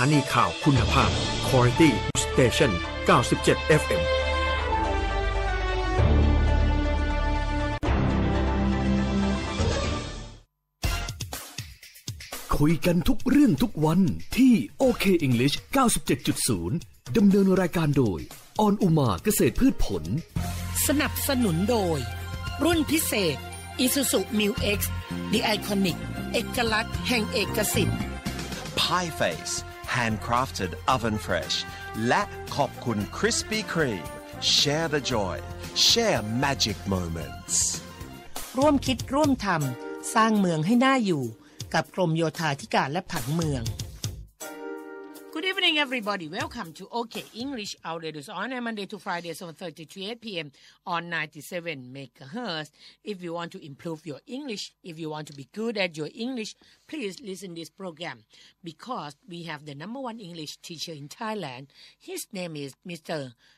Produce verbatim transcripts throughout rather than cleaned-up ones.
านีข่าวคุณภาพ Quality Station เก้าสิบเจ็ด เอฟ เอ็มคุยกันทุกเรื่องทุกวันที่โอเค English เก้าสิบเจ็ดจุดศูนย์ ดำเนินรายการโดยออนอุมาเกษตรพืชผลสนับสนุนโดยรุ่นพิเศษ Isuzu Mu X The Iconic เอกลักษณ์แห่งเอกสิทธิ์ Pie Face Handcrafted Oven Fresh และขอบคุณ Krispy Kreme Share the joy Share magic moments ร่วมคิดร่วมทำสร้างเมืองให้น่าอยู่กับกรมโยธาธิการและผังเมือง Good evening everybody welcome to OK English our radio on Monday to Friday seven thirty to eight p.m. on ninety-seven megahertz if you want to improve your English if you want to be good at your English please listen this program because we have the number one English teacher in Thailand his name is Mister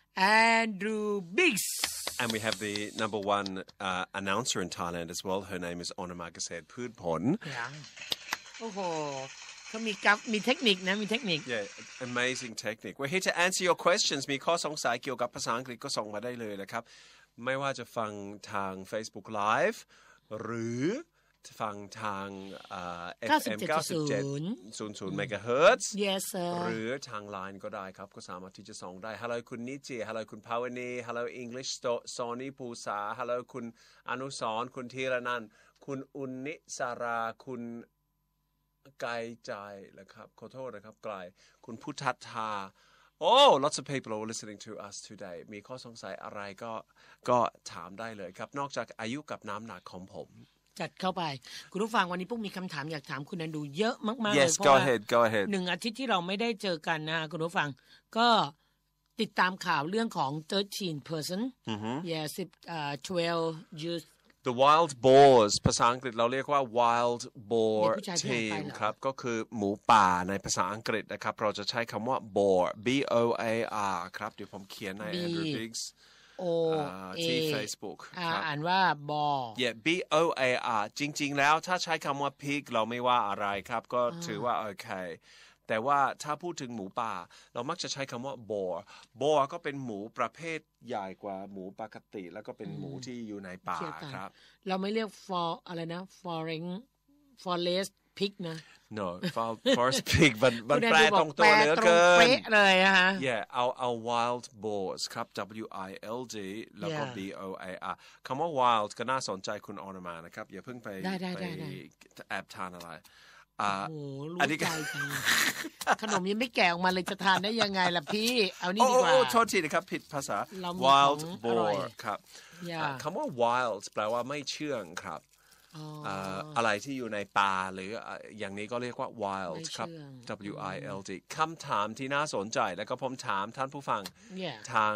Andrew Biggs and we have the number one uh, announcer in Thailand as well her name is Onama Gased Pudpon yeah โอ้โหเขามีกับมีเทคนิคนะมีเทคนิค Yeah amazing technique We're here to answer your questions มีข้อสงสัยเกี่ยวกับภาษาอังกฤษก็ส่งมาได้เลยนะครับไม่ว่าจะฟังทาง Facebook Live หรือฟังทาง เอฟ เอ็ม เก้าสิบเจ็ดจุดศูนย์ เมกะเฮิรตซ์ Yes sir หรือทาง ไลน์ ก็ได้ครับก็สามารถที่จะส่งได้ Hello คุณนิจิ Hello คุณภาวณี Hello English Sony ภูษา Hello คุณอนุสรณ์คุณธีรนันท์คุณอุณนิสาราคุณไกลใจนะครับขอโทษนะครับไกลคุณพุทธัตถา Oh lots of people are listening to us today มีข้อสงสัยอะไรก็ก็ถามได้เลยครับนอกจากอายุกับน้ำหนักของผมจัดเข้าไปคุณผู้ฟังวันนี้พวกมีคำถามอยากถามคุณนันดูเยอะมากๆ yes, เลยเพราะ go ว่า ahead, go ahead. หนึ่งอาทิตย์ที่เราไม่ได้เจอกันนะคุณผู้ฟังก็ติดตามข่าวเรื่องของthirteen person mm-hmm. yeah uh, twelve youth The wild boars ภาษาอังกฤษเราเรียกว่า wild boar team ครับก็คือหมูป่าในภาษาอังกฤษนะครับเราจะใช้คำว่า boar b o a r ครับเดี๋ยวผมเขียนใน Andrew Biggs O A ที่ Facebook ครับอ่านว่า boar yeah b o a r จริงๆแล้วถ้าใช้คำว่า pig เราไม่ว่าอะไรครับก็ถือว่าโอเคแต่ว่าถ้าพูดถึงหมูป่าเรามักจะใช้คำว่า boar boar ก็เป็นหมูประเภทใหญ่กว่าหมูปกติแล้วก็เป็นหมูที่อยู่ในป่าครับเราไม่เรียก for อะไรนะ foreign forest pig นะ no forest pig มันมันแปลตรงตัวเหลือเกินเป๊ะเลยนะฮะ yeah เอาเอา wild boars ครับ w i l d แล้วก็ b o a r คำว่า wild ก็น่าสนใจคุณออนมานะครับอย่าเพิ่งไปไปแอบทานอะไรโอ้โหรู้ใจจริงขนมยังไม่แกะออกมาเลยจะทานได้ยังไงล่ะพี่เอานี่ดีกว่าโอ้โทษทีนะครับผิดภาษา wild boar ครับคำว่า wild แปลว่าไม่เชื่องครับอะไรที่อยู่ในป่าหรืออย่างนี้ก็เรียกว่า wild ครับ w i l d คำถามที่น่าสนใจแล้วก็ผมถามท่านผู้ฟังทาง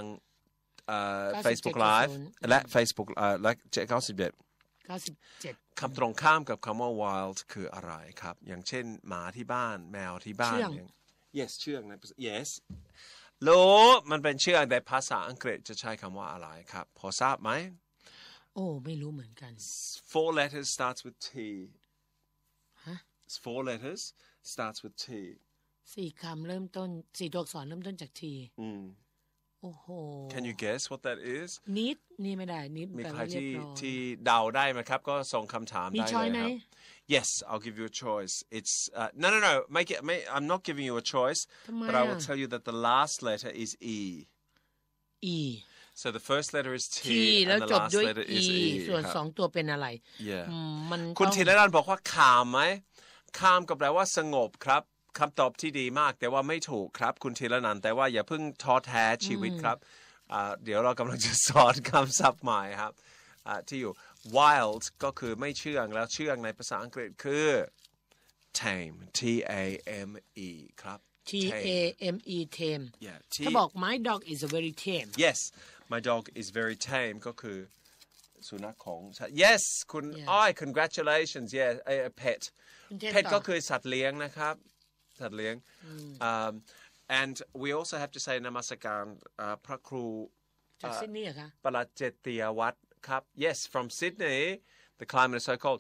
Facebook Live และ Facebook และเก้าสิบเอ็ดคำตรงข้ามกับคำว่า wild คืออะไรครับอย่างเช่นหมาที่บ้านแมวที่บ้าน yes เชื่องนะ yes รู้มันเป็นเชื่องแต่ภาษาอังกฤษจะใช้คำว่าอะไรครับพอทราบไหมโอ้ไม่รู้เหมือนกัน four letters starts with T ฮะ four letters starts with T สี่คำเริ่มต้นสี่ตัวอักษรเริ่มต้นจาก T อืมโอ้โห Can you guess what that is นิดนี่ไม่ได้นิดมีใครที่ที่เดาได้ไหมครับก็ส่งคำถามได้เลยครับ Yes I'll give you a choice it's uh, no no no make it make, I'm not giving you a choice but I will tell you that the last letter is E E so the first letter is T and the last letter is E ส่วนสองตัวเป็นอะไร Yeah มันคุณธีรนันท์บอกว่าขามไหมขามก็แปลว่าสงบครับคำตอบที่ดีมากแต่ว่าไม่ถูกครับคุณธีรนันท์แต่ว่าอย่าเพิ่งท้อแท้ชีวิตครับเดี๋ยวเรากำลังจะสอนคำศัพท์ใหม่ครับที่อยู่ wild ก็คือไม่เชื่องแล้วเชื่องในภาษาอังกฤษคือ tame T A M E ครับ T A M E tame ถ้าบอก my dog is a very tame yes my dog is very tame ก็คือสุนัขของ yes คุณอ้อย congratulations yeah a pet pet ก็คือสัตว์เลี้ยงนะครับสัตว์เลี้ยง um, and we also have to say นมัสการพระครูจากซิดนีย์เหรอคะประหลัดเจติยวัฒน์ครับ yes from Sydney the climate is so cold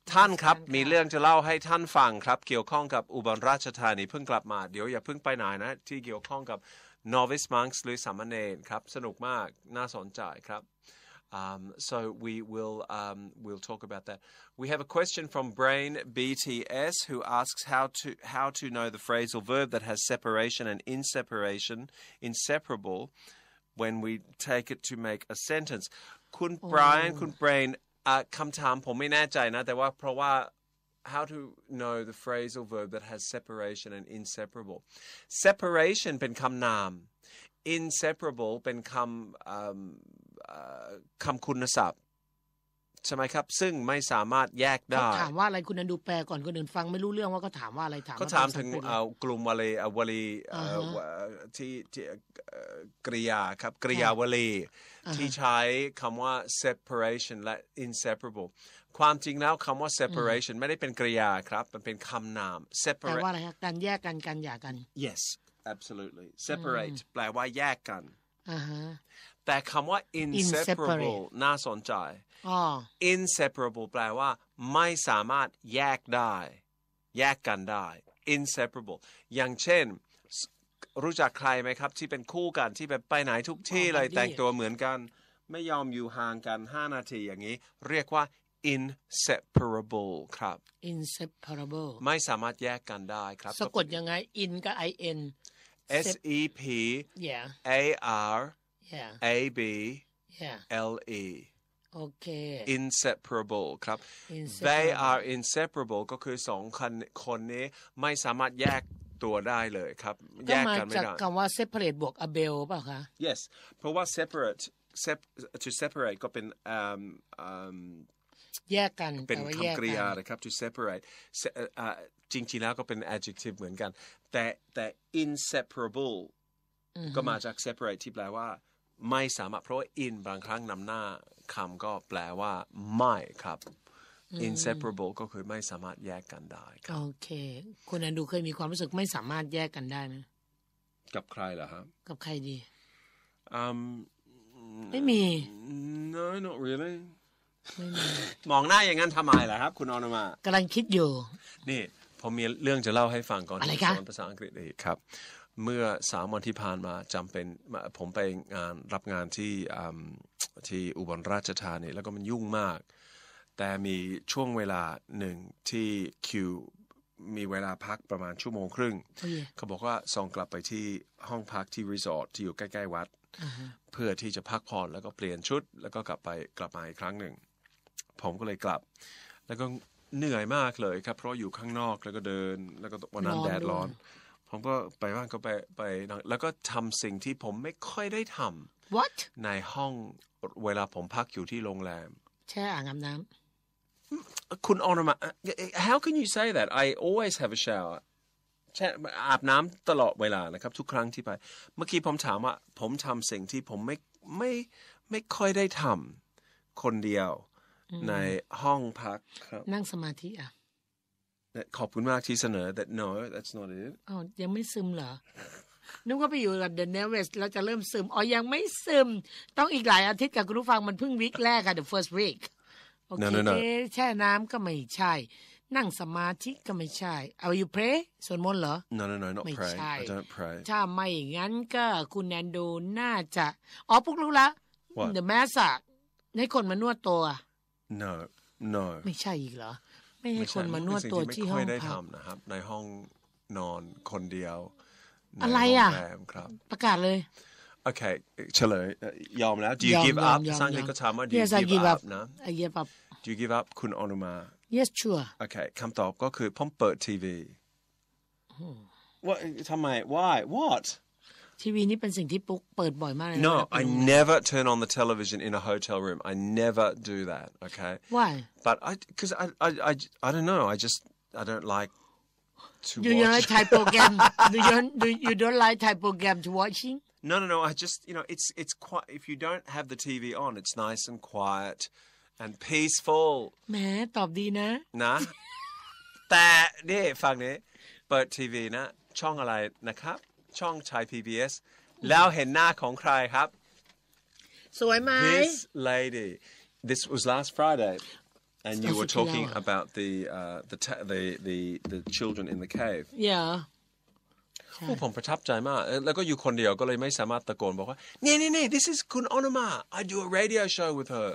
ท่านครับมีเรื่องจะเล่าให้ท่านฟังครับเกี่ยวข้องกับอุบลราชธานีเพิ่งกลับมาเดี๋ยวอย่าเพิ่งไปไหนนะที่เกี่ยวข้องกับ novice monks หรือสามเณรครับสนุกมากน่าสนใจครับ Um, so we will um, we'll talk about that. We have a question from Brain B T S who asks how to how to know the phrasal verb that has separation and inseparation, inseparable, when we take it to make a sentence. คุณ Brian คุณ Brain คำถามผมไม่แน่ใจนะแต่ว่าเพราะว่า how to know the phrasal verb that has separation and inseparable. Separation เป็นคำนาม inseparable เป็นคำคำคุณศัพท์ใช่ไหมครับซึ่งไม่สามารถแยกได้เขาถามว่าอะไรคุณนันดูแปลก่อนคนอื่นฟังไม่รู้เรื่องว่าเขาถามว่าอะไรถามเขาถามถึงกลุ่มวลีวลีที่กริยาครับกริยาวลีที่ใช้คำว่า separation และ inseparable ความจริงแล้วคำว่า separation ไม่ได้เป็นกริยาครับมันเป็นคำนาม separate แปลว่าอะไรครับการแยกกันการหย่ากัน yes absolutely separate แปลว่าแยกกันแต่คำว่า inseparable น่าสนใจ inseparable แปลว่าไม่สามารถแยกได้แยกกันได้ inseparable อย่างเช่นรู้จักใครไหมครับที่เป็นคู่กันที่แบบไปไหนทุกที่เลยแต่งตัวเหมือนกันไม่ยอมอยู่ห่างกันห้านาทีอย่างนี้เรียกว่า inseparable ครับ inseparable ไม่สามารถแยกกันได้ครับสะกดยังไง in กับ in S E P A R A B L E โอเค inseparable ครับ they are inseparable ก็คือสองคนคนนี้ไม่สามารถแยกตัวได้เลยครับแยกกันไม่ได้ก็มาจากคำว่า separate บวก abel ป่ะคะ yes เพราะว่า separate to separate ก็เป็น um, um, แยกกันเป็นคำกริยานะครับ to separate จริงๆแล้วก็เป็น adjective เหมือนกันแต่แต่ inseparable ก็มาจาก separate ที่แปลว่าไม่สามารถเพราะว่า in บางครั้งนำหน้าคำก็แปลว่าไม่ครับ inseparable ก็คือไม่สามารถแยกกันได้ครับโอเคคุณอันดูเคยมีความรู้สึกไม่สามารถแยกกันได้ไหมกับใครเหรอครับกับใครดี um, ไม่มี no not really ไม่มีมองหน้าอย่างนั้นทำไมล่ะครับคุณอนุมากำลังคิดอยู่นี่ผมมีเรื่องจะเล่าให้ฟังก่อนที่จะสอนภาษาอังกฤษอีกครับเมื่อสามวันที่ผ่านมาจำเป็นผมไปงานรับงานที่ที่อุบลราชธานีแล้วก็มันยุ่งมากแต่มีช่วงเวลาหนึ่งที่คิวมีเวลาพักประมาณชั่วโมงครึ่ง oh, เขาบอกว่าส่งกลับไปที่ห้องพักที่รีสอร์ทที่อยู่ใกล้ๆวัด uh-huh. เพื่อที่จะพักผ่อนแล้วก็เปลี่ยนชุดแล้วก็กลับไปกลับมาอีกครั้งหนึ่งผมก็เลยกลับแล้วก็เหนื่อยมากเลยครับเพราะอยู่ข้างนอกแล้วก็เดินแล้วก็วันนั้นแดดร้อนผมก็ไปบ้านก็ไปไปแล้วก็ทำสิ่งที่ผมไม่ค่อยได้ทำ What ในห้องเวลาผมพักอยู่ที่โรงแรมแช่อ่างอาบน้ำคุณออนมา How can you say that I always have a shower แช่อาบน้ำตลอดเวลานะครับทุกครั้งที่ไปเมื่อกี้ผมถามว่าผมทำสิ่งที่ผมไม่ไม่ไม่ค่อยได้ทำคนเดียวในห้องพักครับนั่งสมาธิอ่ะขอบคุณมากที่เสนอ that no that's not it อ๋อยังไม่ซึมเหรอนึกว่าไปอยู่กับ The Nervous แล้วจะเริ่มซึมอ๋อยังไม่ซึมต้องอีกหลายอาทิตย์กับคุณผู้ฟังมันเพิ่งวีคแรกค่ะ the first week โอเค no, no, no. แช่น้ำก็ไม่ใช่นั่งสมาธิก็ไม่ใช่เอา you pray สวดมนต์เหรอ no no no not pray I don't pray ถ้าไม่งั้นก็คุณแอนดูน่าจะอ๋อพวกรู้ละ The Mass ให้คนมานวดตัว no no ไม่ใช่อีกเหรอไม่ให้คนมานวดตัวที่ห้องพักไม่ค่อยได้ทำนะครับในห้องนอนคนเดียวอะไรอ่ะประกาศเลยโอเคเฉลยยอมแล้ว Do you give up สร้างที่ก็ถามว่า Do you give up นะ I give up Do you give up คุณอนุมา Yes sure โอเคคำตอบก็คือผมเปิดทีวีว่าทำไม Why What ทีวีนี่เป็นสิ่งที่ปุ๊กเปิดบ่อยมากเลย No I never turn on the television in a hotel room I never do that okay Why But I because I I I I don't know I just I don't like to Do watch you like Thai program Do you do you don't like Thai program to watching No no no I just you know it's it's quite if you don't have the T V on it's nice and quiet and peaceful แหมตอบดีนะนะแต่นี่ฟังนี้เปิดทีวีนะช่องอะไรนะครับช่อง Thai พี บี เอส แล้วเห็นหน้าของใครครับสวยไหม This lady This was last Friday And you were talking about the uh, the the the the children in the cave. Yeah. โอ้ผมประทับใจมากแล้วก็อยู่คนเดียวก็เลยไม่สามารถตะโกนบอกว่านี่นี่นี่ this is คุณอนุมา I do a radio show with her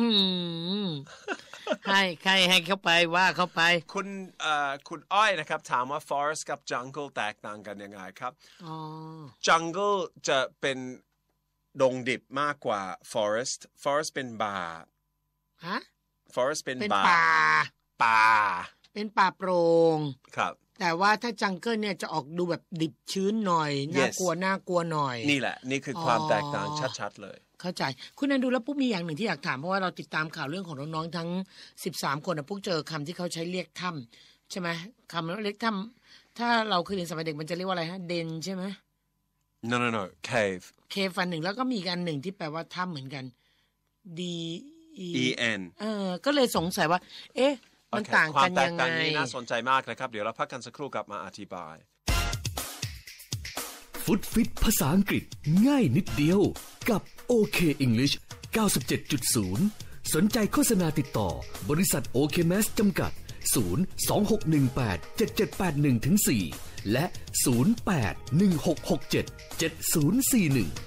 ให้ใครให้เข้าไปว่าเข้าไปคุณเอ่อคุณอ้อยนะครับถามว่า forest กับ jungle แตกต่างกันยังไงครับอ๋อ jungle จะเป็นดงดิบมากกว่า forest forest เป็นป่าฮะ forest เป็นป่าป่าเป็นป่าโปร่งครับแต่ว่าถ้าจังเกิลเนี่ยจะออกดูแบบดิบชื้นหน่อยน่ากลัวน่ากลัวหน่อยนี่แหละนี่คือความแตกต่างชัดๆเลยเข้าใจคุณนันดูแล้วปุ๊บมีอย่างหนึ่งที่อยากถามเพราะว่าเราติดตามข่าวเรื่องของน้องๆทั้งสิบสามคนนะพวกเจอคำที่เขาใช้เรียกถ้ำใช่ไหมคำเรียกถ้ำถ้าเราเคยเรียนสมัยเด็กมันจะเรียกว่าอะไรฮะเดนใช่ไหม no no no cave cave ฟันหนึ่งแล้วก็มีอีกอันหนึ่งที่แปลว่าถ้ำเหมือนกัน d e n เออก็เลยสงสัยว่าเอ๊ะมันต่างกันยังไงความแตกต่างนี้น่าสนใจมากนะครับเดี๋ยวเราพักกันสักครู่กลับมาอธิบายฟุตฟิตภาษาอังกฤษง่ายนิดเดียวกับ โอ เค English เก้าสิบเจ็ดจุดศูนย์ สนใจโฆษณาติดต่อบริษัท โอ เค แมส จำกัดศูนย์ สองหกหนึ่งแปด เจ็ดเจ็ดแปดหนึ่งถึงสี่และศูนย์ แปด หนึ่งหกหกเจ็ด เจ็ดศูนย์สี่หนึ่ง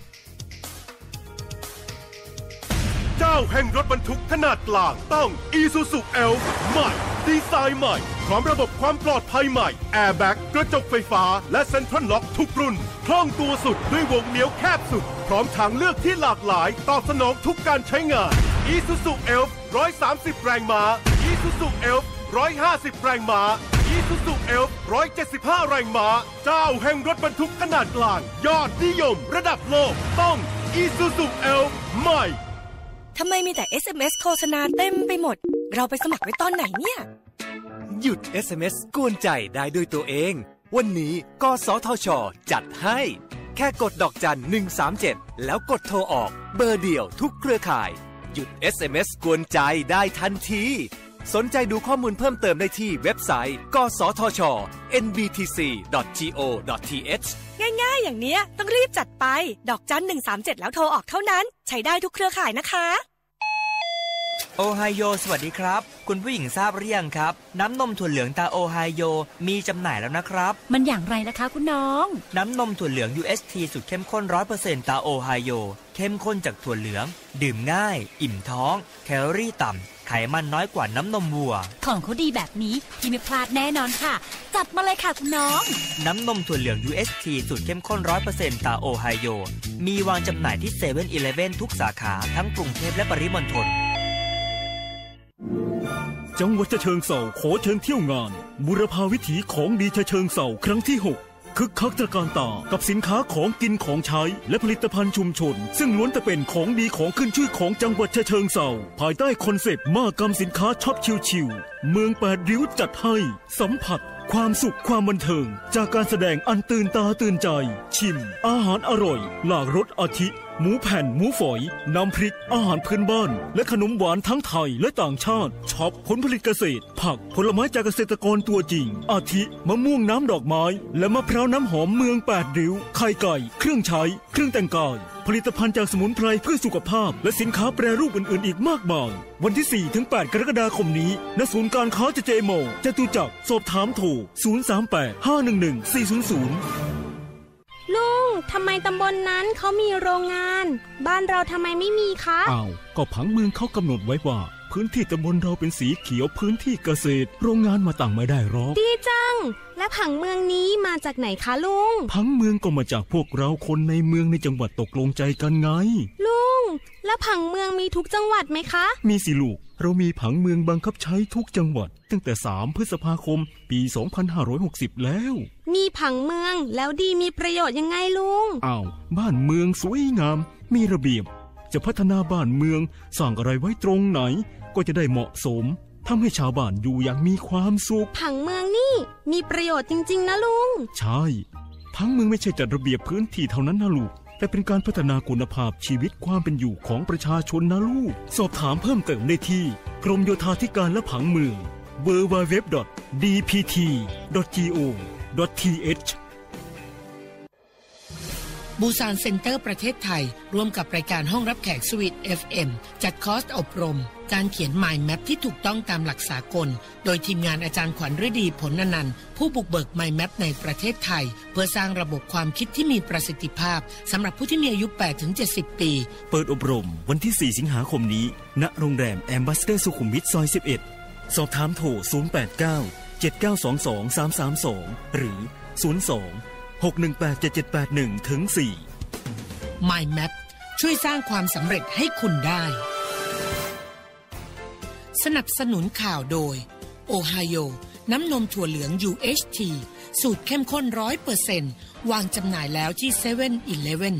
เจ้าแห่งรถบรรทุกขนาดกลางต้อง Isuzu Elf ใหม่ดีไซน์ใหม่พร้อมระบบความปลอดภัยใหม่ Airbag กระจกไฟฟ้าและเซ็นทรัลล็อกทุกรุ่นคล่องตัวสุดด้วยวงเลี้ยวแคบสุดพร้อมทางเลือกที่หลากหลายตอบสนองทุกการใช้งาน Isuzu Elf หนึ่งร้อยสามสิบแรงม้า Isuzu Elf หนึ่งร้อยห้าสิบแรงม้า Isuzu Elf หนึ่งร้อยเจ็ดสิบห้าแรงม้าเจ้าแห่งรถบรรทุกขนาดกลางยอดนิยมระดับโลกต้อง Isuzu Elf ใหม่ทำไมมีแต่ เอส เอ็ม เอส โฆษณาเต็มไปหมดเราไปสมัครไว้ตอนไหนเนี่ยหยุด เอส เอ็ม เอส กวนใจได้ด้วยตัวเองวันนี้กสทช.จัดให้แค่กดดอกจันหนึ่งสามเจ็ดแล้วกดโทรออกเบอร์เดียวทุกเครือข่ายหยุด เอส เอ็ม เอส กวนใจได้ทันทีสนใจดูข้อมูลเพิ่มเติมได้ที่เว็บไซต์กสทช เอ็น บี ที ซี ดอท จี โอ ดอท ที เอชง่ายๆอย่างเนี้ยต้องรีบจัดไปดอกจันหนึ่งสามเจ็ดแล้วโทรออกเท่านั้นใช้ได้ทุกเครือข่ายนะคะโอไฮโอสวัสดีครับคุณผู้หญิงทราบหรือยังครับน้ำนมถั่วเหลืองตาโอไฮโอมีจำหน่ายแล้วนะครับมันอย่างไรนะคะคุณน้องน้ำนมถั่วเหลือง ยู เอส ที สูตรเข้มข้น ร้อยเปอร์เซ็นต์ ตาโอไฮโอเข้มข้นจากถั่วเหลืองดื่มง่ายอิ่มท้องแคลอรี่ต่ำไขมันน้อยกว่าน้ำนมวัวของเขาดีแบบนี้ที่ไม่พลาดแน่นอนค่ะจัดมาเลยค่ะคุณน้องน้ำนมถั่วเหลือง ยู เอส ที สูตรเข้มข้น ร้อยเปอร์เซ็นต์ ตาโอไฮโอมีวางจำหน่ายที่ เซเว่น อีเลฟเว่น ทุกสาขาทั้งกรุงเทพและปริมณฑลจังหวัดฉะเชิงเทราขอเชิญเที่ยวงานบุรพาวิถีของดีฉะเชิงเทราครั้งที่หกคึกคักตระการตากับสินค้าของกินของใช้และผลิตภัณฑ์ชุมชนซึ่งล้วนแต่เป็นของดีของขึ้นชื่อของจังหวัดฉะเชิงเทราภายใต้คอนเซปต์มหกรรมสินค้าช็อปชิวๆเมืองแปดริ้วจัดให้สัมผัสความสุขความบันเทิงจากการแสดงอันตื่นตาตื่นใจชิมอาหารอร่อยหลากรสอาทิหมูแผ่นหมูฝอยน้ำพริกอาหารพื้นบ้านและขนมหวานทั้งไทยและต่างชาติช็อปผลผลิตเกษตรผักผลไม้จากเกษตรกรตัวจริงอาทิมะม่วงน้ำดอกไม้และมะพร้าวน้ำหอมเมืองแปดริ้วไข่ไก่เครื่องใช้เครื่องแต่งกายผลิตภัณฑ์จากสมุนไพรเพื่อสุขภาพและสินค้าแปรรูปอื่นๆอีกมากมายวันที่ สี่ถึงแปด กรกฎาคมนี้ณศูนย์การค้าเจเจโมจตุจักรสอบถามโทรศูนย์ สาม แปด ห้า หนึ่ง หนึ่ง สี่ ศูนย์ ศูนย์ลุงทำไมตำบลนั้นเขามีโรงงานบ้านเราทำไมไม่มีคะอ้าวก็ผังเมืองเขากำหนดไว้ว่าพื้นที่ตำบลเราเป็นสีเขียวพื้นที่เกษตรโรงงานมาตั้งไม่ได้หรอกดีจังและผังเมืองนี้มาจากไหนคะลุงผังเมืองก็มาจากพวกเราคนในเมืองในจังหวัดตกลงใจกันไงลุงและผังเมืองมีทุกจังหวัดไหมคะมีสิลูกเรามีผังเมืองบังคับใช้ทุกจังหวัดตั้งแต่สามพฤษภาคมปีสองพันห้าร้อยหกสิบแล้วมีผังเมืองแล้วดีมีประโยชน์ยังไงลุงอ้าวบ้านเมืองสวยงามมีระเบียบจะพัฒนาบ้านเมืองสร้างอะไรไว้ตรงไหนก็จะได้เหมาะสมทำให้ชาวบ้านอยู่อย่างมีความสุขผังเมืองนี่มีประโยชน์จริงๆนะลุงใช่ผังเมืองไม่ใช่จัดระเบียบพื้นที่เท่านั้นนะลูกแต่เป็นการพัฒนาคุณภาพชีวิตความเป็นอยู่ของประชาชนนะลูกสอบถามเพิ่มเติมได้ที่กรมโยธาธิการและผังเมือง ดับเบิลยู ดับเบิลยู ดับเบิลยู ดอท ดี พี ที ดอท จี โอ ดอท ที เอชบูซานเซ็นเตอร์ประเทศไทยร่วมกับรายการห้องรับแขกสวีท เอฟ เอ็ม จัดคอร์สอบรมการเขียน Mind Map ที่ถูกต้องตามหลักสากลโดยทีมงานอาจารย์ขวัญฤดีผลอนันต์ผู้บุกเบิก Mind Map ในประเทศไทยเพื่อสร้างระบบความคิดที่มีประสิทธิภาพสำหรับผู้ที่มีอายุ แปดถึงเจ็ดสิบ ปีเปิดอบรมวันที่สี่สิงหาคมนี้ณโรงแรมแอมบาสเดอร์สุขุมวิทซอยสิบเอ็ดสอบถามโทรศูนย์ แปด เก้า เจ็ด เก้า สอง สอง สาม สาม สองหรือศูนย์ สอง หก หนึ่ง แปด เจ็ด เจ็ด แปด หนึ่ง ถึง สี่ Mind Map ช่วยสร้างความสำเร็จให้คุณได้สนับสนุนข่าวโดยโอไฮโอน้ำนมถั่วเหลือง ยู เอช ที สูตรเข้มข้น ร้อยเปอร์เซ็นต์ วางจำหน่ายแล้วที่ เซเว่น อีเลฟเว่น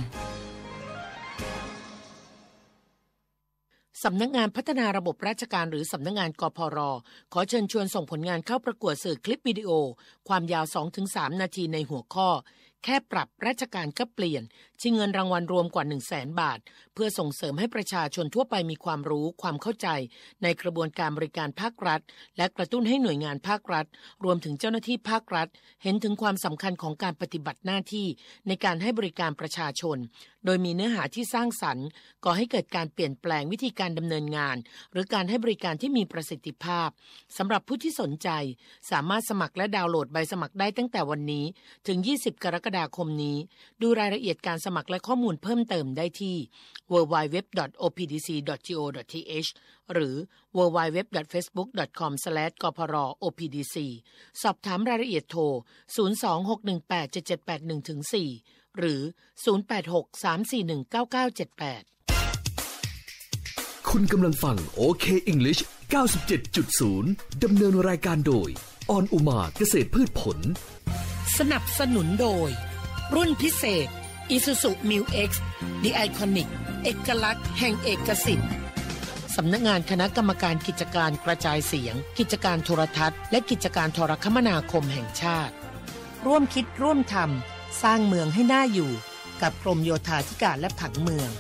สำนักงานพัฒนาระบบราชการหรือสำนักงานกพร.ขอเชิญชวนส่งผลงานเข้าประกวดสื่อคลิปวิดีโอความยาว สองถึงสาม นาทีในหัวข้อแค่ปรับราชการก็เปลี่ยนชิงเงินรางวัลรวมกว่า หนึ่งแสน บาทเพื่อส่งเสริมให้ประชาชนทั่วไปมีความรู้ความเข้าใจในกระบวนการบริการภาครัฐและกระตุ้นให้หน่วยงานภาครัฐรวมถึงเจ้าหน้าที่ภาครัฐเห็นถึงความสำคัญของการปฏิบัติหน้าที่ในการให้บริการประชาชนโดยมีเนื้อหาที่สร้างสรรค์ก่อให้เกิดการเปลี่ยนแปลงวิธีการดำเนินงานหรือการให้บริการที่มีประสิทธิภาพสำหรับผู้ที่สนใจสามารถสมัครและดาวน์โหลดใบสมัครได้ตั้งแต่วันนี้ถึงยี่สิบกรกฎาคมนี้ดูรายละเอียดการสมัครและข้อมูลเพิ่มเติมได้ที่ ดับเบิลยู ดับเบิลยู ดับเบิลยู ดอท โอ พี ดี ซี ดอท จี โอ ดอท ที เอช หรือ ดับเบิลยู ดับเบิลยู ดับเบิลยู ดอท เฟซบุ๊ก ดอท คอม สแลช กพร โอ พี ดี ซี สอบถามรายละเอียดโทร ศูนย์ สอง หก หนึ่ง แปด เจ็ด เจ็ด แปด หนึ่ง ถึง สี่ หรือ ศูนย์ แปด หก สาม สี่ หนึ่ง เก้า เก้า เจ็ด แปดคุณกำลังฟัง โอ เค English เก้าสิบเจ็ดจุดศูนย์ ดำเนินรายการโดยออนอุมาเกษตรพืชผลสนับสนุนโดยรุ่นพิเศษ Isuzu Mu X The Iconic เอกลักษณ์แห่งเอกสิทธิ์สำนักงานคณะกรรมการกิจการกระจายเสียงกิจการโทรทัศน์และกิจการโทรคมนาคมแห่งชาติร่วมคิดร่วมทำสร้างเมืองให้น่าอยู่กับกรมโยธาธิการและผังเมือง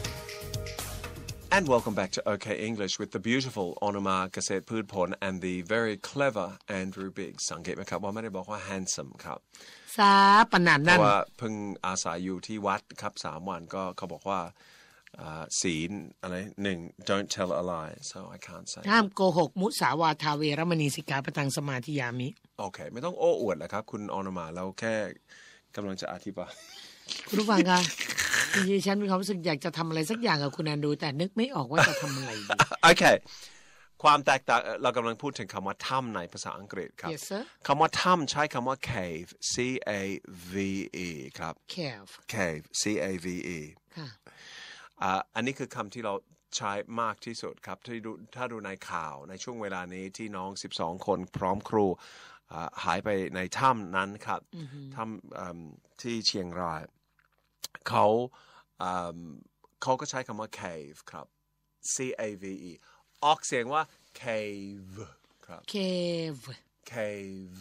And welcome back to OK English with the beautiful Onuma Gaset Pudpon and the very clever Andrew Biggs สังเกตไหมครับว่าไม่ได้บอกว่า handsome ครับซาปนานนั่นเพราะว่าเพิ่งอาศัยอยู่ที่วัดครับสามวันก็เขาบอกว่าศีลอะไรหนึ่ง don't tell a lie so I can't say ห้ามโกหกมุสาวาทาเวรมณีสิกขาปะทังสมาธิยามิโอเคไม่ต้องโอ้อวดแหละครับคุณอนุมาเราแค่กำลังจะอธิบายคุณผู้ฟังคะจริงๆฉันมีความรู้สึกอยากจะทำอะไรสักอย่างกับคุณแอนดูแต่นึกไม่ออกว่าจะทำอะไรดีโอเคความแตกต่างเรากำลังพูดถึงคำว่าถ้ำในภาษาอังกฤษครับ yes sir คำว่าถ้ำใช้คำว่า cave c a v e ครับ cave cave c a v e ค่ะอันนี้คือคำที่เราใช้มากที่สุดครับที่ดูถ้าดูในข่าวในช่วงเวลานี้ที่น้องสิบสองคนพร้อมครูหายไปในถ้ำนั้นครับถ้ำที่เชียงรายเขาเขาก็ใช้คำว่า cave ครับ c a v e ออกเสียงว่า cave ครับ cave cave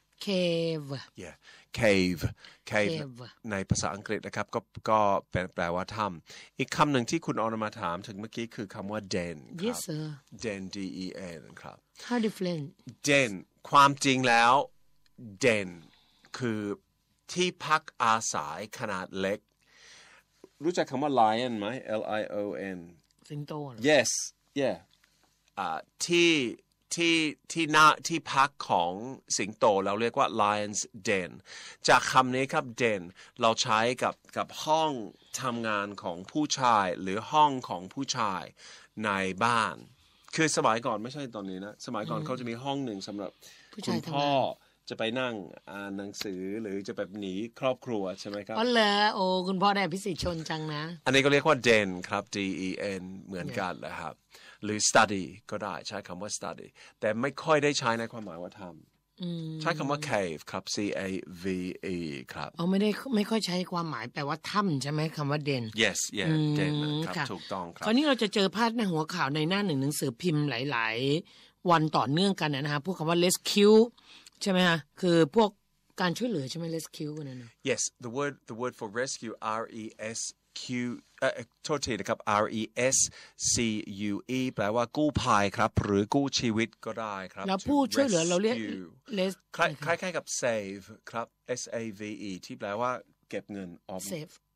cave yeah cave cave ในภาษาอังกฤษนะครับก็ก็แปลว่าถ้ำอีกคำหนึ่งที่คุณออนมาถามถึงเมื่อกี้คือคำว่า den ครับ yes sir den d e n ครับ how different den ความจริงแล้ว den คือที่พักอาศัยขนาดเล็กรู้จักคำว่า lion ไหม L I O N สิงโต yes yeah อ่าที่ที่ที่หน้าที่พักของสิงโตเราเรียกว่า lion's den จากคำนี้ครับ den เราใช้กับกับห้องทำงานของผู้ชายหรือห้องของผู้ชายในบ้านคือสมัยก่อนไม่ใช่ตอนนี้นะสมัยก่อนเขาจะมีห้องหนึ่งสำหรับคุณพ่อจะไปนั่งอ่านหนังสือหรือจะแบบหนีครอบครัวใช่ไหมครับอ๋อเหรอโอ้คุณพ่อได้พิเศษชนจังนะอันนี้ก็เรียกว่า den ครับ D E N เหมือนกันนะครับหรือ study ก็ได้ใช้คำว่า study แต่ไม่ค่อยได้ใช้ในความหมายว่าทำใช้คำว่า cave ครับ C A V E ครับอ๋อไม่ได้ไม่ค่อยใช้ความหมายแปลว่าถ้ำใช่ไหมคำว่า den yes yeah den ครับถูกต้องครับคราวนี้เราจะเจอพาดหน้าหัวข่าวในหน้าหนึ่งหนังสือพิมพ์หลายๆวันต่อเนื่องกันนะฮะพวกคำว่า rescue ใช่ไหมฮะคือพวกการช่วยเหลือใช่ไหม rescue นั่นนะ yes the word the word for rescue R E S Q เอ่อโทษทีนะครับ R E S C U E แปลว่ากู้ภัยครับหรือกู้ชีวิตก็ได้ครับแล้วผู้ช่วยเหลือเราเรียกคล้ายๆกับ save ครับ S A V E ที่แปลว่าเก็บเงินออม save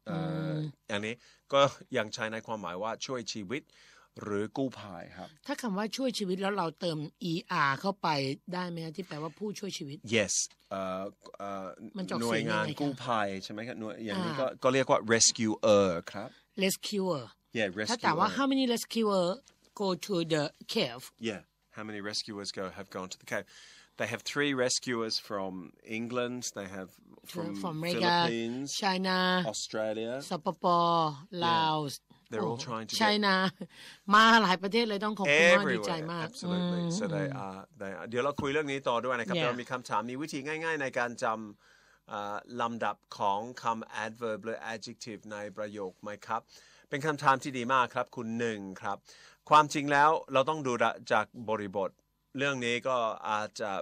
อย่างนี้ก็ยังใช้ในความหมายว่าช่วยชีวิตหรือกู้ภัยครับถ้าคำว่าช่วยชีวิตแล้วเราเติม er เข้าไปได้ไหมที่แปลว่าผู้ช่วยชีวิต yes หน่วยงานกู้ภัยใช่ไหมครับหน่วยอย่างนี้ก็ก็เรียกว่า rescuer ครับ rescuer yeah rescuer ถ้าแต่ว่า how many rescuer go to the cave yeah how many rescuers go have gone to the cave they have three rescuers from England they have from, from Philippines China Australia สปปลาว they're all trying to China มาหลายประเทศเลยต้องขอบคุณมากดีใจมาก absolutely so they are they are เดี๋ยวเราคุยเรื่องนี้ต่อด้วยนะครับเรามีคำถามมีวิธีง่ายๆในการจำลำดับของคำ adverb หรือ adjective ในประโยคไหมครับเป็นคำถามที่ดีมากครับคุณหนึ่งครับความจริงแล้วเราต้องดูจากบริบทเรื่องนี้ก็อาจจะ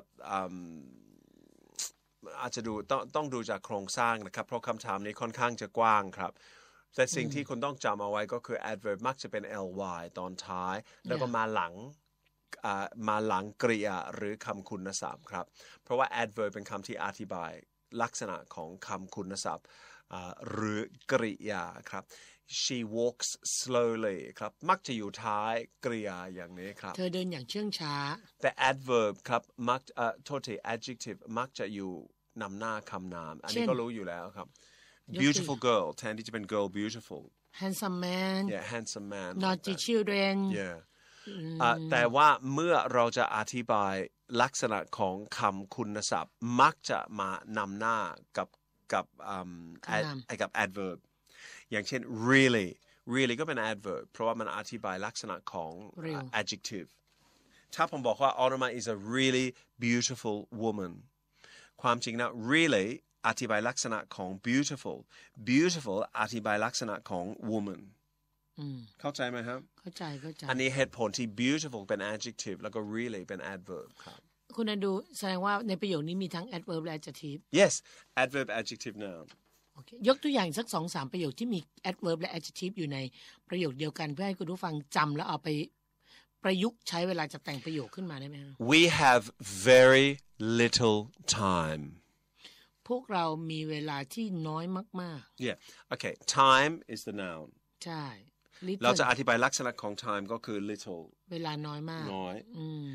อาจจะดูต้องต้องดูจากโครงสร้างนะครับเพราะคำถามนี้ค่อนข้างจะกว้างครับแต่สิ่งที่คุณต้องจำเอาไว้ก็คือ adverb มักจะเป็น ly ตอนท้ายแล้วก็มาหลังมาหลังกริยาหรือคำคุณศัพท์ครับเพราะว่า adverb เป็นคำที่อธิบายลักษณะของคำคุณศัพท์หรือกริยาครับ she walks slowly ครับมักจะอยู่ท้ายกริยาอย่างนี้ครับเธอเดินอย่างเชื่องช้าแต่ adverb ครับมักเอ่อโทษที adjective มักจะอยู่นำหน้าคำนามอันนี้ก็รู้อยู่แล้วครับ beautiful girl แทนที่จะเป็น girl beautiful handsome man yeah handsome man naughty children yeah แต่ว่าเมื่อเราจะอธิบายลักษณะของคำคุณศัพท์มักจะมานำหน้ากับกับกับ adverb อย่างเช่น really really ก็เป็น adverb เพราะว่ามันอธิบายลักษณะของ adjective ถ้าผมบอกว่า Orma is a really beautiful woman ความจริงนะ really อธิบายลักษณะของ beautiful beautiful อธิบายลักษณะของ woman เข้าใจไหมครับเข้าใจเข้าใจอันนี้เหตุผลที่ beautiful เป็น adjective แล้วก็ really เป็น adverb ครับคุณอดูแสดงว่าในประโยคนี้มีทั้ง adverb และ adjective yes adverb adjective noun โอเคยกตัวอย่างสัก สองสาม ประโยคที่มี adverb และ adjective อยู่ในประโยคเดียวกันเพื่อให้คุณผู้ฟังจำแล้วเอาไปประยุกต์ใช้เวลาจะแต่งประโยคขึ้นมาได้ไหมครับ We have very little time พวกเรามีเวลาที่น้อยมากๆ yeah okay time is the noun ใช่เราจะอธิบายลักษณะของ time ก็คือ little เวลาน้อยมากน้อยอืม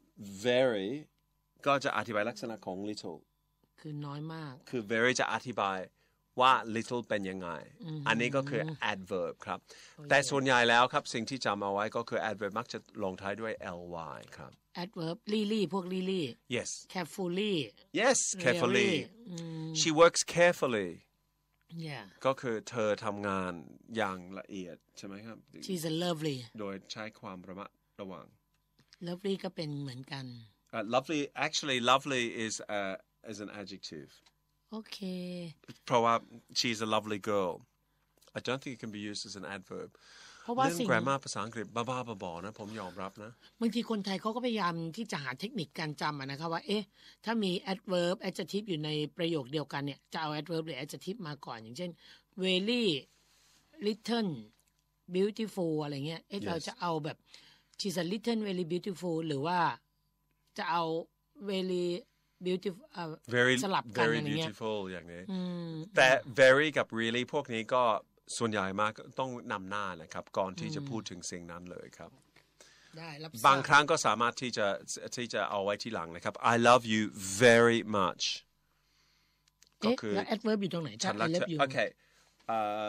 very ก็จะอธิบายลักษณะของ little คือน้อยมากคือ very จะอธิบายว่า little เป็นยังไงอันนี้ก็คือ adverb ครับแต่ส่วนใหญ่แล้วครับสิ่งที่จำเอาไว้ก็คือ adverb มักจะลงท้ายด้วย ly ครับ adverb lily พวก lily yes carefully yes carefully she works carefully yeah ก็คือเธอทำงานอย่างละเอียดใช่ไหมครับ she's a lovely โดยใช้ความระมัดระวัง lovely ก็เป็นเหมือนกัน uh, lovely actually lovely is uh, is an adjective okay เพราะว่า she's a lovely girl I don't think it can be used as an adverb เพราะว่าสิ่ง grammar ภาษาอังกฤษบ้าๆบอๆนะผมยอมรับนะบางทีคนไทยเขาก็พยายามที่จะหาเทคนิคการจำนะครับว่าเอ๊ะถ้ามี adverb adjective อยู่ในประโยคเดียวกันเนี่ยจะเอา adverb หรือ adjective มาก่อนอย่างเช่น very little beautiful อะไรเงี้ยเอ๊ะ yes. เราจะเอาแบบ she's a little very beautiful หรือว่าจะเอา very beautiful เอ่อ very สลับกัน very อะไรเงี้ย beautiful อย่างนี้แต่ very กับ really พวกนี้ก็ส่วนใหญ่มากต้องนำหน้านะครับก่อนที่จะพูดถึงสิ่งนั้นเลยครับได้รับบางครั้งก็สามารถที่จะที่จะเอาไว้ที่หลังนะครับ I love you very much ก็คือแล้ว adverb อยู่ตรงไหนถ้า I love you โอเค uh,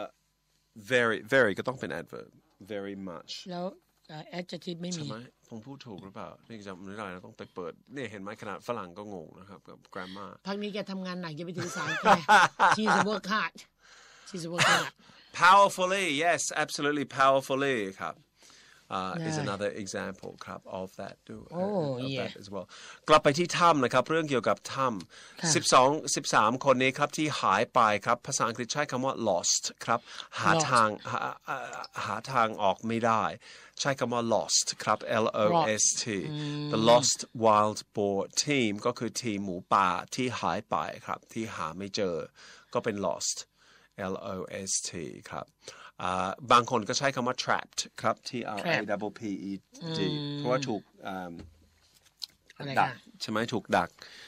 very very ก็ต้องเป็น adverb very much แล้ว adjective ไม่มีใช่ไหมผมพูดถูกหรือเปล่านี่จำไม่ได้นะต้องไปเปิดนี่เห็นไหมขนาดฝรั่งก็งงนะครับกับ grammar พักนี้แกทำงานหนักอย่าไปถือสาแก she's a work hard she's a work hard powerfully yes absolutely powerfully ครับ uh, is another example ครับ of that do oh of yeah that as well กลับไปที่ถ้ำนะครับเรื่องเกี่ยวกับถ้ำสิบสอง สิบสามคนนี้ครับที่หายไปครับภาษาอังกฤษใช้คำว่า lost ครับหาทางหาหาทางออกไม่ได้ใช้คำว่า lost ครับ L O S T the lost wild boar team ก็คือทีมหมูป่าที่หายไปครับที่หาไม่เจอก็เป็น lost L O S T ครับบางคนก็ใช้คำว่า trapped ครับ T R A P P E D เพราะว่าถูกดักใช่ไหมถูกดัก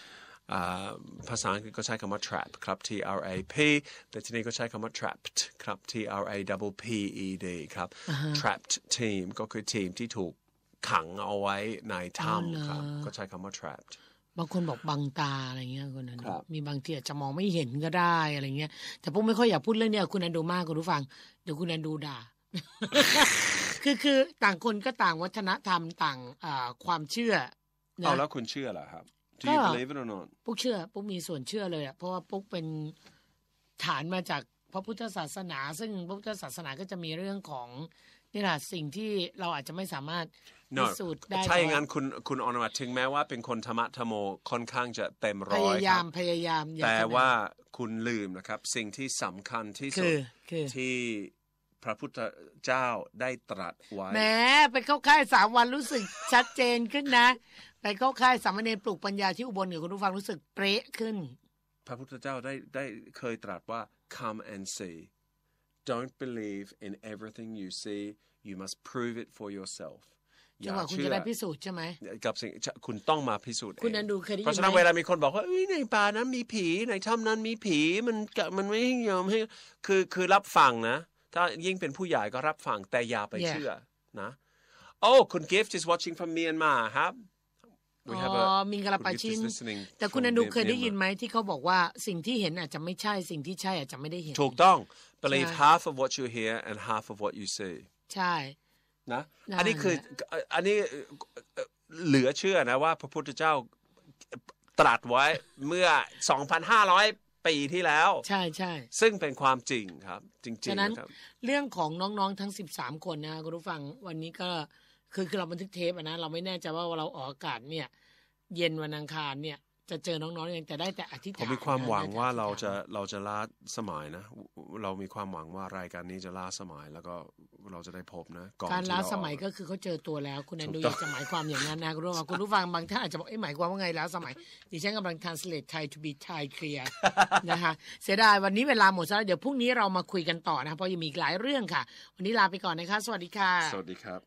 ภาษาอังกฤษก็ใช้คำว่า trap ครับ T R A P แต่ที่นี่ก็ใช้คำว่า trapped ครับ T R A P P E D ครับ uh-huh. trapped team ก็คือทีมที่ถูกขังเอาไว้ในถ้ำครับก็ใช้คำว่า trapped บางคนบอกบังตาอะไรเงี้ยคนนั้นมีบางทีอาจจะมองไม่เห็นก็ได้อะไรเงี้ยแต่พวกไม่ค่อยอยากพูดเรื่องนี้คุณอันดูมากคุณผู้ฟังเดี๋ยวคุณอันดูด่า คือคือต่างคนก็ต่างวัฒนธรรมต่างความเชื่อเอาแล้วคุณเชื่อเหรอครับ Do you believe it or not ปุ๊กเชื่อปุ๊กมีส่วนเชื่อเลยอ่ะเพราะว่าปุ๊กเป็นฐานมาจากพระพุทธศาสนาซึ่งพระพุทธศาสนาก็จะมีเรื่องของนี่แหละสิ่งที่เราอาจจะไม่สามารถพิสูจน์ได้ใช่งั้นคุณคุณอนุวัฒน์ถึงแม้ว่าเป็นคนธรรมะธรรมโมค่อนข้างจะเต็มร้อยพยายามพยายามแต่ว่าคุณลืมนะครับสิ่งที่สำคัญที่สุดที่พระพุทธเจ้าได้ตรัสไว้แหมไปเข้าค่ายสามวันรู้สึกชัดเจนขึ้นนะไปเข้าค่ายสามเณรปลูกปัญญาที่อุบลเนี่ยคุณผู้ฟังรู้สึกเป๊ะขึ้นพระพุทธเจ้าได้ได้เคยตรัสว่า come and see don't believe in everything you see you must prove it for yourself จังหวะคุณจะได้พิสูจน์ใช่ไหมกับสิ่งคุณต้องมาพิสูจน์เองคุณนันดูเคยได้ยินไหมเพราะฉะนั้นเวลามีคนบอกว่าในป่านั้นมีผีในถ้ำนั้นมีผีมันมันไม่ยอมให้คือคือรับฟังนะถ้ายิ่งเป็นผู้ใหญ่ก็รับฟังแต่อย่าไปเชื่อนะโอ้คุณ Gift is watching from Myanmar ครับอ๋อมิงกะลาปาชินแต่คุณนันดูเคยได้ยินไหมที่เขาบอกว่าสิ่งที่เห็นอาจจะไม่ใช่สิ่งที่ใช่อาจจะไม่ได้เห็นถูกต้อง believe half of what you hear and half of what you see ใช่นะอันนี้คืออันนี้เหลือเชื่อนะว่าพระพุทธเจ้าตรัสไว้เมื่อ สองพันห้าร้อย ปีที่แล้วใช่ๆซึ่งเป็นความจริงครับจริงๆฉะนั้นเรื่องของน้องๆทั้งสิบสามคนนะคุณผู้ฟังวันนี้ก็คือคือเราบันทึกเทปนะเราไม่แน่ใจว่าเราออกอากาศเนี่ยเย็นวันอังคารเนี่ยจะเจอน้องๆเองแต่ได้แต่อธิษฐานผมมีความหวังว่าเราจะเราจะล้าสมัยนะเรามีความหวังว่ารายการนี้จะล้าสมัยแล้วก็เราจะได้พบนะการล้าสมัยก็คือเขาเจอตัวแล้วคุณแอนดูอยากจะหมายความอย่างนั้นนะคุณผู้ฟังคุณผู้ฟังบางท่านอาจจะบอกเอ๊ะหมายความว่าไงล้าสมัยดิฉันกำลัง translate Thai to be Thai clear นะคะเสียดายวันนี้เวลาหมดซะแล้วเดี๋ยวพรุ่งนี้เรามาคุยกันต่อนะเพราะยังมีอีกหลายเรื่องค่ะวันนี้ลาไปก่อนนะคะสวัสดีค่ะสวัสดีครับ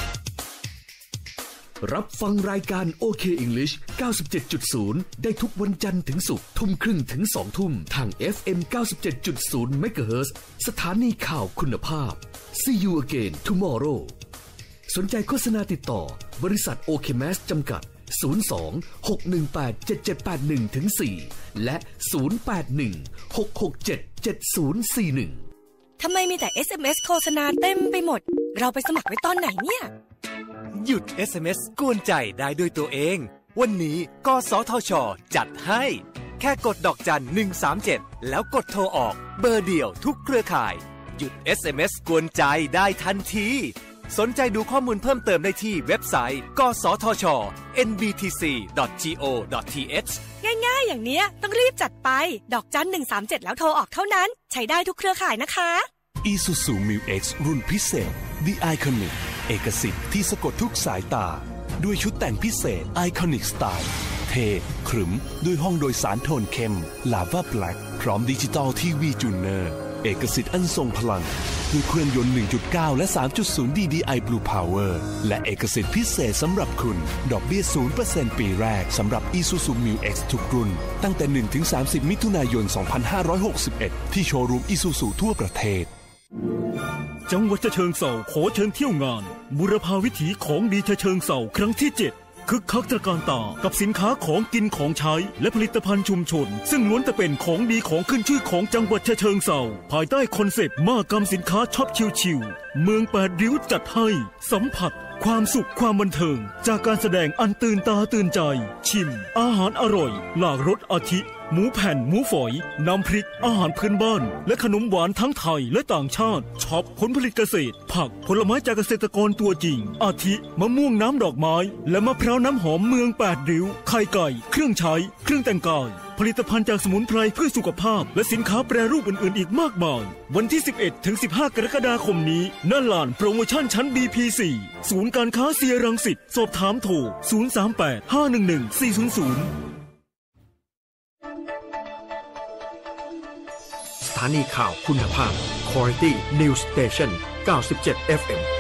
รับฟังรายการ โอ เค English เก้าสิบเจ็ดจุดศูนย์ ได้ทุกวันจันทร์ถึงศุกร์ทุ่มครึ่งถึงสองทุ่มทาง เอฟ เอ็ม เก้าสิบเจ็ดจุดศูนย์ เมกะเฮิรตซ์ สถานีข่าวคุณภาพ See you again tomorrow สนใจโฆษณาติดต่อบริษัท โอ เค แมส จำกัด ศูนย์ สอง หก หนึ่ง แปด เจ็ด เจ็ด แปด หนึ่ง สี่ และ ศูนย์ แปด หนึ่ง หก หก เจ็ด เจ็ด ศูนย์ สี่ หนึ่งทำไมมีแต่ เอส เอ็ม เอส โฆษณาเต็มไปหมดเราไปสมัครไว้ตอนไหนเนี่ยหยุด เอส เอ็ม เอส กวนใจได้ด้วยตัวเองวันนี้กสทช.จัดให้แค่กดดอกจันหนึ่งสามเจ็ดแล้วกดโทรออกเบอร์เดียวทุกเครือข่ายหยุด เอส เอ็ม เอส กวนใจได้ทันทีสนใจดูข้อมูลเพิ่มเติมได้ที่เว็บไซต์กสทช เอ็น บี ที ซี ดอท จี โอ ดอท ที เอชง่ายๆอย่างเนี้ยต้องรีบจัดไปดอกจันหนึ่งสามเจ็ดแล้วโทรออกเท่านั้นใช้ได้ทุกเครือข่ายนะคะ Isuzu Mu-X รุ่นพิเศษ The Iconic เอกสิทธิ์ที่สะกดทุกสายตาด้วยชุดแต่งพิเศษ Iconic Style เท่ขรึมด้วยห้องโดยสารโทนเข้ม Lava Black พร้อมดิจิตอลทีวีจูเนอร์เอกสิทธิ์อันทรงพลังด้วยเครื่องยนต์ หนึ่งจุดเก้า และ สามจุดศูนย์ ดี ดี ไอ Blue Power และเอกสิทธิ์พิเศษสำหรับคุณดอกเบี้ย ศูนย์เปอร์เซ็นต์ ปีแรกสำหรับ Isuzu Mu-X ทุกรุ่นตั้งแต่ หนึ่งถึงสามสิบ มิถุนายน สองพันห้าร้อยหกสิบเอ็ด ที่โชว์รูม Isuzu ทั่วประเทศจังหวัดฉะเชิงเทราขอเชิญเที่ยวงานบุรพาวิถีของดีฉะเชิงเทราครั้งที่เจ็ดคึกคักตระการตากับสินค้าของกินของใช้และผลิตภัณฑ์ชุมชนซึ่งล้วนแต่เป็นของดีของขึ้นชื่อของจังหวัดฉะเชิงเทราภายใต้คอนเซปต์มหกรรมสินค้าช็อปชิวๆเมืองแปดริ้วจัดให้สัมผัสความสุขความบันเทิงจากการแสดงอันตื่นตาตื่นใจชิมอาหารอร่อยหลากรสอาทิหมูแผ่นหมูฝอยน้ำพริกอาหารพื้นบ้านและขนมหวานทั้งไทยและต่างชาติช็อปผลผลิตเกษตรผักผลไม้จากเกษตรกรตัวจริงอาทิมะม่วงน้ำดอกไม้และมะพร้าวน้ำหอมเมืองแปดริ้วไข่ไก่เครื่องใช้เครื่องแต่งกายผลิตภัณฑ์จากสมุนไพรเพื่อสุขภาพและสินค้าแปรรูปอื่นๆอีกมากมายวันที่ สิบเอ็ดถึงสิบห้า กรกฎาคมนี้ณ ลานโปรโมชั่นชั้น บี พี สี่ ศูนย์การค้าเซียรังสิตสอบถามโทร ศูนย์ สาม แปด ห้า หนึ่ง หนึ่ง สี่ ศูนย์ ศูนย์สถานีข่าวคุณภาพ Quality News Station เก้าสิบเจ็ด เอฟ เอ็ม